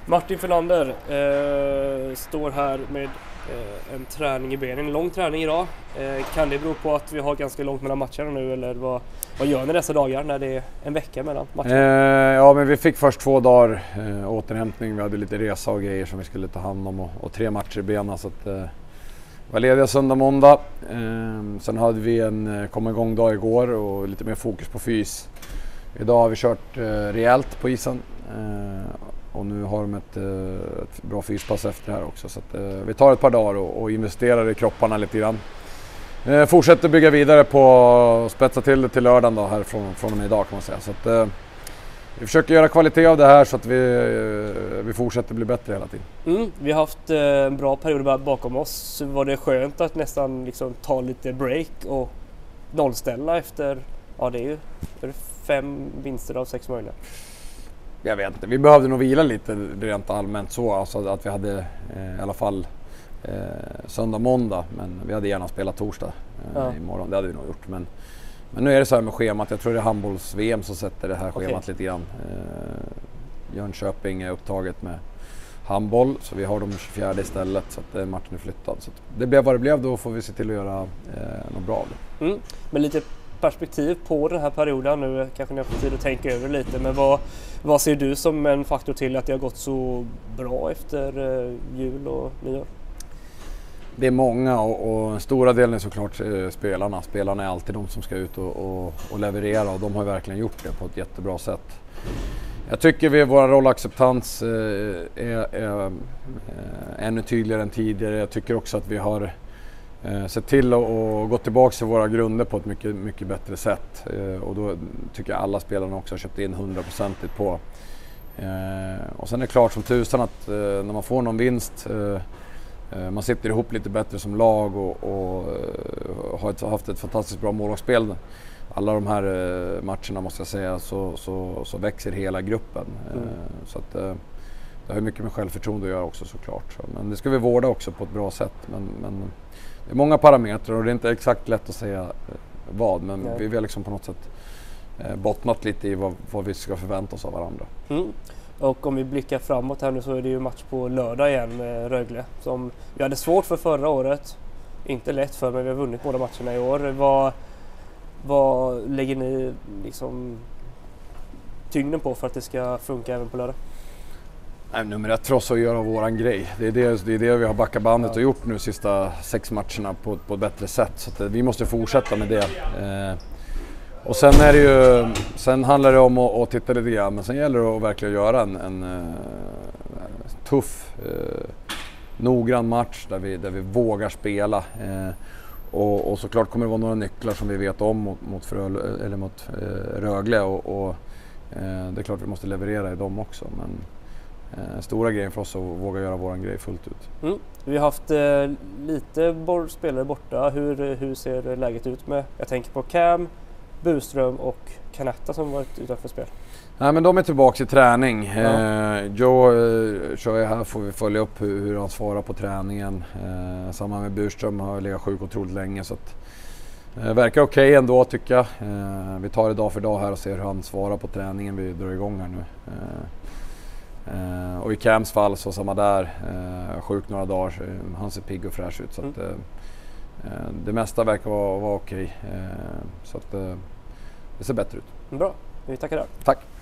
Martin Ferlander står här med en träning i benen, en lång träning idag. Kan det bero på att vi har ganska långt mellan matcherna nu, eller vad gör ni dessa dagar när det är en vecka mellan matcherna? Ja, men vi fick först 2 dagar återhämtning. Vi hade lite resa och grejer som vi skulle ta hand om och 3 matcher i benen, så att var lediga söndag, måndag. Sen hade vi en komma igång dag igår och lite mer fokus på fys. Idag har vi kört rejält på isen. Och nu har de ett bra fyspass efter det här också. Så att, vi tar ett par dagar och investerar i kropparna lite grann. Fortsätter bygga vidare på spetsa till det till lördagen då, här från och med idag kan man säga. Så att, vi försöker göra kvalitet av det här så att vi fortsätter bli bättre hela tiden. Vi har haft en bra period bakom oss. Var det skönt att nästan liksom ta lite break och nollställa efter, ja det är ju 5 vinster av 6 möjliga. Jag vet inte, vi behövde nog vila lite rent allmänt så, alltså att vi hade i alla fall söndag, måndag, men vi hade gärna spelat torsdag imorgon, det hade vi nog gjort. Men nu är det så här med schemat, jag tror det är handbolls-VM som sätter det här schemat lite grann. Jönköping är upptaget med handboll, så vi har de 24 istället, så att matchen är flyttad. Så det blev vad det blev, då får vi se till att göra något bra av det. Men lite perspektiv på den här perioden nu, kanske ni har fått tid att tänka över lite, men vad ser du som en faktor till att det har gått så bra efter jul och nyår? Det är många och stora delen är såklart spelarna. Spelarna är alltid de som ska ut och leverera, och de har verkligen gjort det på ett jättebra sätt. Jag tycker vår rollacceptans är ännu tydligare än tidigare. Jag tycker också att vi har sett till att gå tillbaka till våra grunder på ett mycket, mycket bättre sätt. Och då tycker jag alla spelarna också har köpt in 100% på. Och sen är det klart som tusan att när man får någon vinst, man sitter ihop lite bättre som lag och har haft ett fantastiskt bra målvaktsspel. Alla de här matcherna måste jag säga, så växer hela gruppen. Så att det har mycket med självförtroende att göra också såklart. Men det ska vi vårda också på ett bra sätt. Men det är många parametrar och det är inte exakt lätt att säga vad. Men vi har liksom på något sätt bottnat lite i vad vi ska förvänta oss av varandra. Och om vi blickar framåt här nu, så är det ju match på lördag igen med Rögle. Som vi hade svårt för förra året. Inte lätt för, men vi har vunnit båda matcherna i år. Vad lägger ni liksom tyngden på för att det ska funka även på lördag? Nej, nummer 1 för oss att göra våran grej. Det är det vi har backat bandet och gjort nu sista 6 matcherna på ett bättre sätt. Så att vi måste fortsätta med det. Och sen handlar det om att titta lite grann, men sen gäller det att verkligen göra en tuff, noggrann match där vi vågar spela. Och såklart kommer det vara några nycklar som vi vet om mot Rögle och det är klart vi måste leverera i dem också. Men stora grejen för oss att våga göra våran grej fullt ut. Vi har haft lite spelare borta. Hur ser läget ut med? Jag tänker på Cam, Buström och Kanetta som varit utanför spel. Nej, men de är tillbaka i träning. Joe kör jag här, får vi följa upp hur han svarar på träningen. Samma med Buström, har legat sjuk otroligt länge, så att verkar okej ändå tycker jag. Vi tar det dag för dag här och ser hur han svarar på träningen. Vi drar igång här nu. Och i Cams fall så samma där, sjuk några dagar, han ser pigg och fräsch ut, så att det mesta verkar vara okej. Så att det ser bättre ut. Bra, vi tackar där. Tack.